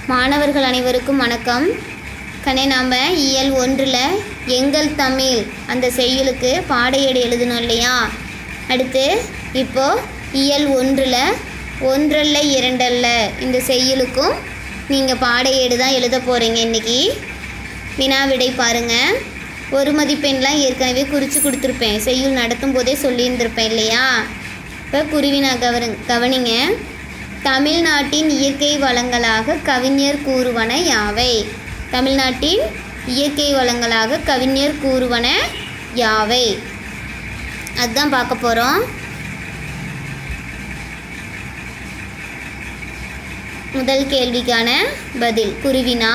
மாணவர்கள் அனைவருக்கும் வணக்கம். கண்ணே, நாம் இயல் 1ல் எங்கள் தமிழ் அந்த செய்யுளுக்கு பாடையேடு எழுதணும் இல்லையா? அடுத்து இப்போது இயல் 1ல் ஒன்றல்ல இரண்டல்ல இந்த செய்யுளுக்கும் நீங்கள் பாடையேடு தான் எழுத போகிறீங்க. இன்றைக்கி வினாவிடை பாருங்கள். ஒரு மதிப்பெண்லாம் ஏற்கனவே குறித்து கொடுத்துருப்பேன், செய்யுள் நடத்தும் போதே சொல்லியிருந்திருப்பேன் இல்லையா? இப்போ குருவினா கவனிங்க. தமிழ்நாட்டின் இயற்கை வளங்களாக கவிஞர் கூறுவன யாவை? தமிழ்நாட்டின் இயற்கை வளங்களாக கவிஞர் கூறுவன யாவை? அதுதான் பார்க்க போகிறோம். முதல் கேள்விக்கான பதில் குருவினா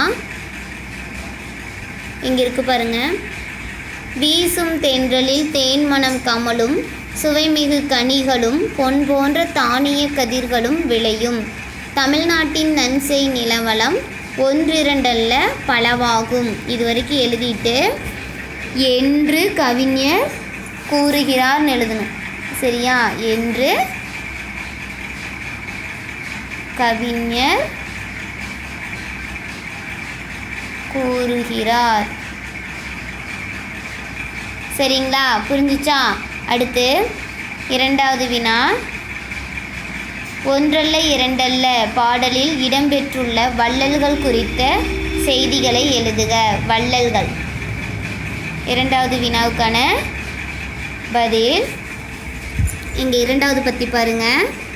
இங்கே இருக்கு பாருங்க. வீசும் தென்றலில் தேன்மணம் கமலும் சுவைமிகு கனிகளும் பொன் போன்ற தானிய கதிர்களும் விளையும். தமிழ்நாட்டின் நன்செய் நிலவளம் ஒன்றிரண்டல்ல பலவாகும். இது வரைக்கும் எழுதிட்டு என்று கவிஞர் கூறுகிறார்னு எழுதணும். சரியா? என்று கவிஞர் கூறுகிறார். சரிங்களா? புரிஞ்சிச்சா? அடுத்து இரண்டாவது வினா. ஒன்றல்ல இரண்டல்ல பாடலில் இடம்பெற்றுள்ள வள்ளல்கள் குறித்த செய்திகளை எழுதுக. வள்ளல்கள். இரண்டாவது வினாவுக்கான பதில் இங்கே இரண்டாவது பத்தி பாருங்க.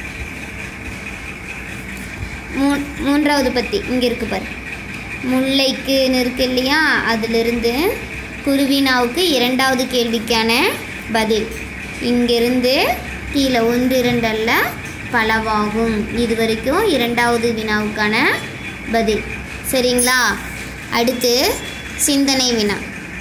மூன்றாவது பத்தி இங்கே இருக்கு பாரு. முல்லைக்குன்னு இருக்கு இல்லையா? அதிலிருந்து குருவினாவுக்கு இரண்டாவது கேள்விக்கான பதில் இங்கிருந்து கீழே ஒன்று இரண்டல்ல பலவாகும். இது வரைக்கும் இரண்டாவது வினாவுக்கான பதில். சரிங்களா? அடுத்து சிந்தனை வினா.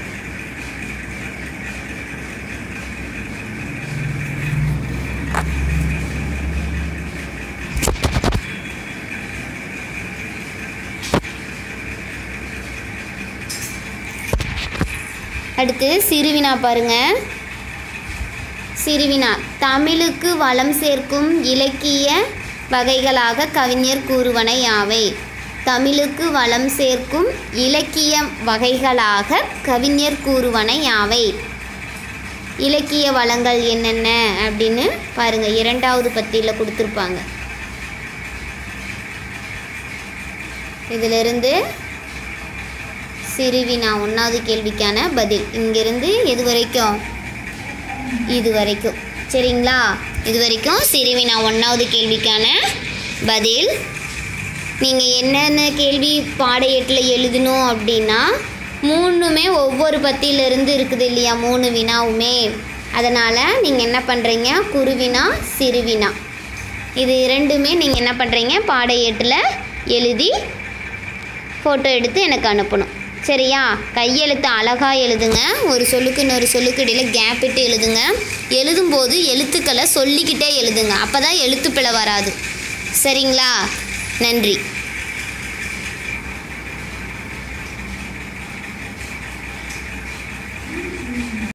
அடுத்து சிறுவினா பாருங்க. சிறுவினா. தமிழுக்கு வளம் சேர்க்கும் இலக்கிய வகைகளாக கவிஞர் கூறுவன யாவை? தமிழுக்கு வளம் சேர்க்கும் இலக்கிய வகைகளாக கவிஞர் கூறுவன யாவை? இலக்கிய வளங்கள் என்னென்ன அப்படின்னு பாருங்கள். இரண்டாவது பத்தியில் கொடுத்துருப்பாங்க. இதிலிருந்து சிறுவினா ஒன்றாவது கேள்விக்கான பதில் இங்கிருந்து எது வரைக்கும்? இது வரைக்கும். சரிங்களா? இது வரைக்கும் சிறுவினா ஒன்றாவது கேள்விக்கான பதில். நீங்கள் என்னென்ன கேள்வி பாடையேட்டில் எழுதணும் அப்படின்னா மூணுமே ஒவ்வொரு பத்தியிலிருந்து இருக்குது இல்லையா? 3 வினாவுமே. அதனால் நீங்கள் என்ன பண்ணுறீங்க? குருவினா சிறுவினா இது இரண்டுமே நீங்கள் என்ன பண்ணுறீங்க? பாடையேட்டில் எழுதி ஃபோட்டோ எடுத்து எனக்கு அனுப்பணும். சரியா? கையெழுத்து அழகாக எழுதுங்க. ஒரு சொல்லுக்கு இன்னொரு சொல்லுக்கு இடையில் கேப் விட்டு எழுதுங்க. எழுதும்போது எழுத்துக்களை சொல்லிக்கிட்டே எழுதுங்க. அப்போ தான் எழுத்துப்பிழை வராது. சரிங்களா? நன்றி.